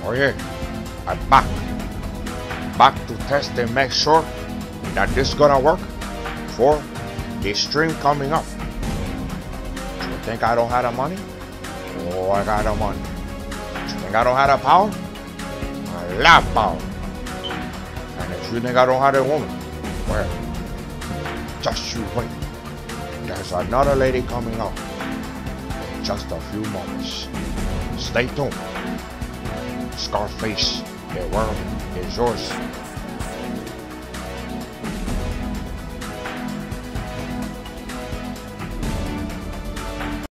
Oh yeah, I'm back. Back to test and make sure that this is gonna work for the stream coming up. You think I don't have the money? Oh, I got the money. You think I don't have the power? I love power. And if you think I don't have the woman, well, just you wait. There's another lady coming up in just a few moments. Stay tuned. Scarface, the world is yours.